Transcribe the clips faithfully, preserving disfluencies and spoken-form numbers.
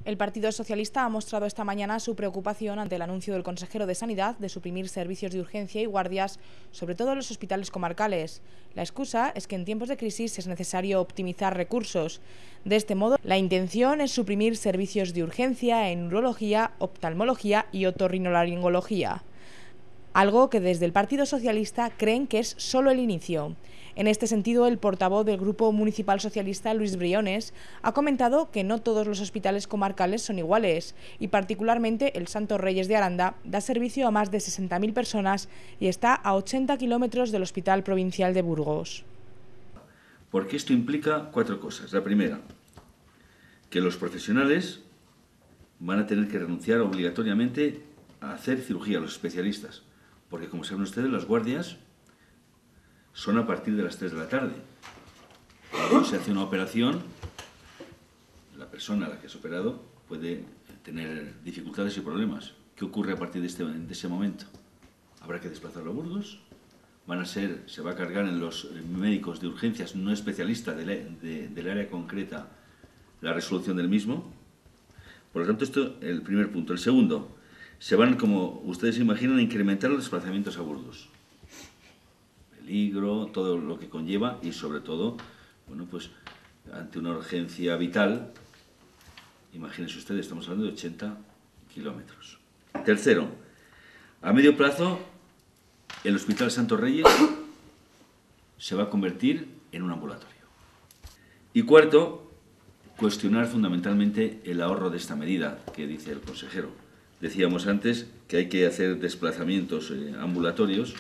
El Partido Socialista ha mostrado esta mañana su preocupación ante el anuncio del consejero de Sanidad de suprimir servicios de urgencia y guardias, sobre todo en los hospitales comarcales. La excusa es que en tiempos de crisis es necesario optimizar recursos. De este modo, la intención es suprimir servicios de urgencia en urología, oftalmología y otorrinolaringología. Algo que desde el Partido Socialista creen que es solo el inicio. En este sentido, el portavoz del Grupo Municipal Socialista, Luis Briones, ha comentado que no todos los hospitales comarcales son iguales y particularmente el Santos Reyes de Aranda da servicio a más de sesenta mil personas y está a ochenta kilómetros del Hospital Provincial de Burgos. Porque esto implica cuatro cosas. La primera, que los profesionales van a tener que renunciar obligatoriamente a hacer cirugía, los especialistas, porque como saben ustedes, las guardias son a partir de las tres de la tarde. Cuando se hace una operación, la persona a la que es operado puede tener dificultades y problemas. ¿Qué ocurre a partir de, este, de ese momento? Habrá que desplazarlo a Burgos, van a ser, se va a cargar en los médicos de urgencias no especialistas de la, de, del área concreta la resolución del mismo. Por lo tanto, esto es el primer punto. El segundo, se van, como ustedes se imaginan, a incrementar los desplazamientos a Burgos. Peligro, todo lo que conlleva y sobre todo, bueno, pues ante una urgencia vital, imagínense ustedes, estamos hablando de ochenta kilómetros. Tercero, a medio plazo, el Hospital Santos Reyes se va a convertir en un ambulatorio. Y cuarto, cuestionar fundamentalmente el ahorro de esta medida que dice el consejero. Decíamos antes que hay que hacer desplazamientos eh, ambulatorios,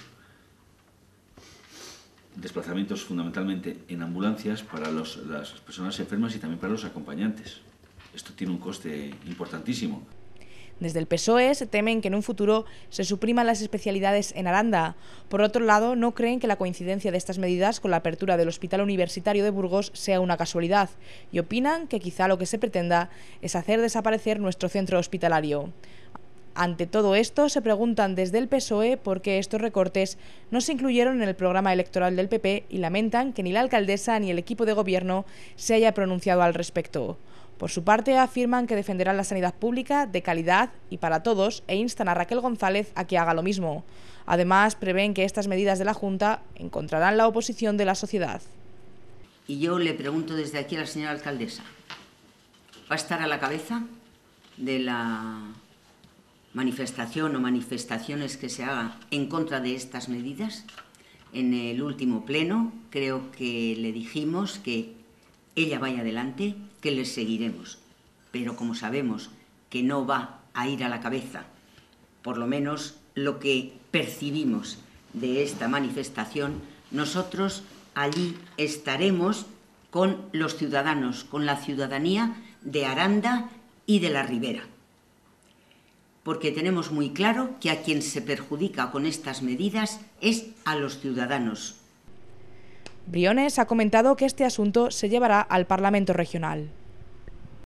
desplazamientos fundamentalmente en ambulancias para los, las personas enfermas y también para los acompañantes. Esto tiene un coste importantísimo. Desde el P S O E se temen que en un futuro se supriman las especialidades en Aranda. Por otro lado, no creen que la coincidencia de estas medidas con la apertura del Hospital Universitario de Burgos sea una casualidad y opinan que quizá lo que se pretenda es hacer desaparecer nuestro centro hospitalario. Ante todo esto, se preguntan desde el P S O E por qué estos recortes no se incluyeron en el programa electoral del P P y lamentan que ni la alcaldesa ni el equipo de gobierno se haya pronunciado al respecto. Por su parte, afirman que defenderán la sanidad pública de calidad y para todos e instan a Raquel González a que haga lo mismo. Además, prevén que estas medidas de la Junta encontrarán la oposición de la sociedad. Y yo le pregunto desde aquí a la señora alcaldesa, ¿va a estar a la cabeza de la manifestación o manifestaciones que se hagan en contra de estas medidas? En el último pleno creo que le dijimos que ella vaya adelante, que le seguiremos, pero como sabemos que no va a ir a la cabeza, por lo menos lo que percibimos de esta manifestación, nosotros allí estaremos con los ciudadanos, con la ciudadanía de Aranda y de la Ribera, porque tenemos muy claro que a quien se perjudica con estas medidas es a los ciudadanos. Briones ha comentado que este asunto se llevará al Parlamento regional.